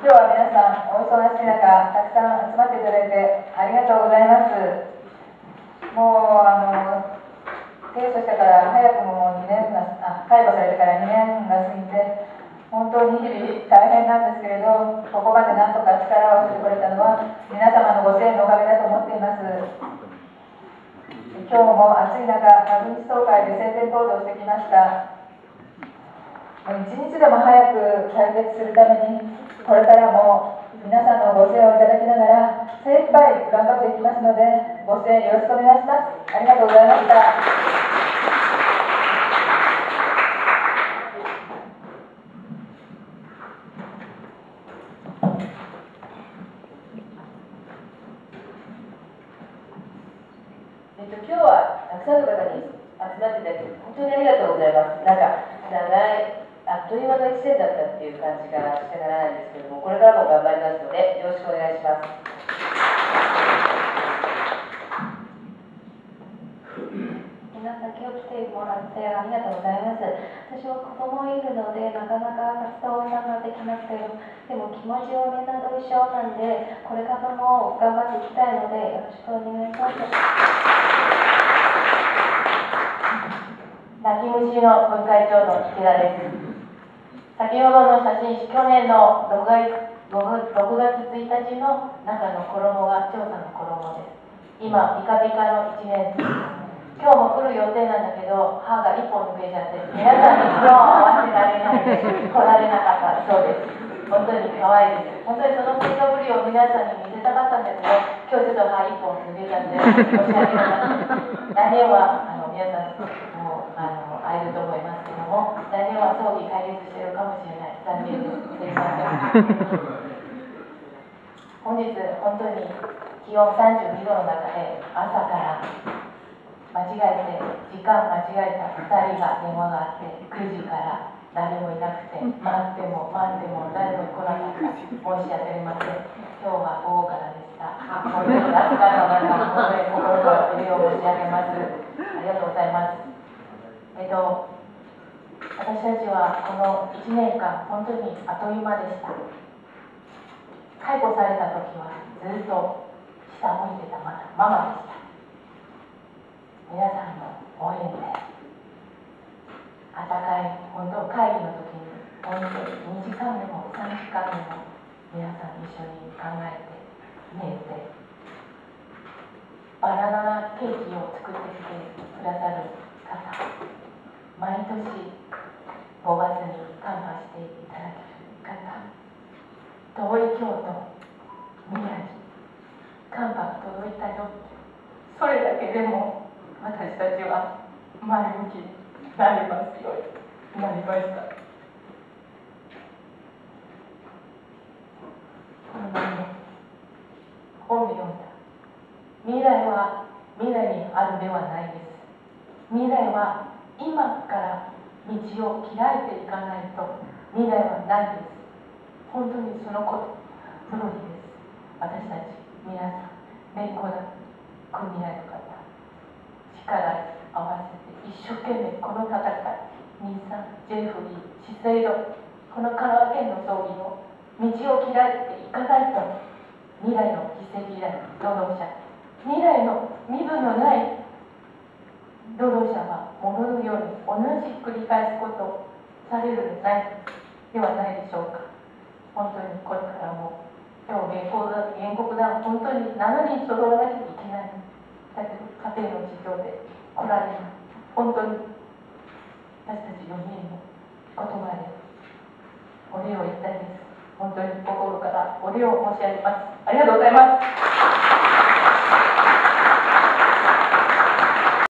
今日は皆さんお忙しい中、たくさん集まっていただいてありがとうございます。もう提訴してから早くも2年が介護されてから2年が過ぎて、本当に日々大変なんですけれど、ここまでなんとか力を合わせてこれたのは皆様のご支援のおかげだと思っています。今日も暑い中、株主総会で宣伝行動をしてきました。一日でも早く解決するために、これからも皆さんのご支援をいただきながら精一杯頑張っていきますので、ご支援よろしくお願いします。ありがとうございました。今日はたくさんの方に集まっていただき本当にありがとうございます。なんかあっという間の1年だったっていう感じがしてならないんですけれども、これからも頑張りますのでよろしくお願いします。 皆さん今日来てもらってありがとうございます。私は子供いるのでなかなか活動参加できなくて、でも気持ちはみんなと一緒なんで、これからも頑張っていきたいのでよろしくお願いします。 泣き虫の分会長の池田です。先ほどの写真集、去年の6月1日の中の衣が長さんの衣です。今ピカピカの1年生。今日も来る予定なんだけど、歯が1本抜けちゃって、皆さんに顔を合わせられないで来られなかったそうです。本当に可愛いです。本当にその成長ぶりを皆さんに見せたかったんだけど、今日ちょっと歯1本抜けちゃって申し訳なかった。来年は皆さんも会えると思いますけども、来年は葬儀解決しているかもしれない。残念です。すいません。本日本当に気温32度の中で朝から間違えて時間間違えた2人が電話があって、9時から誰もいなくて、待っても誰も来なかった。申し訳ありません。今日は午後からでした。本当に暑かった中、本当に心からお礼を申し上げます。ありがとうございます。私たちはこの1年間本当にあっという間でした。解雇された時はずっと下向いてたママでした。皆さんの応援で温かい本当会議の時に本当に2時間でも3時間でも皆さん一緒に考えて寝てバナナケーキを作ってきてくださる方、毎年5月にカンパしていただける方、遠い京都、宮城、カンパが届いたよ、それだけでも私たちは前向きになりますようになりました。この前本で読んだ。未来は未来にあるではないです。未来は今から道を開いていかないと未来はないです。本当にそのこと通りです。私たち皆さん、連合団、組合の方、力を合わせて一生懸命この戦い、日産、JFE、資生堂、この香川県の葬儀の道を開いていかないと未来の犠牲労働者、未来の身分のない労働者は戻るように同じ繰り返すことをされるではないでしょうか。本当にこれからも今日原告団本当に7人揃わなきゃいけない。だけど家庭の事情で来られない。本当に私たち4人の言葉でお礼を言いたいです。本当に心からお礼を申し上げます。ありがとうございます。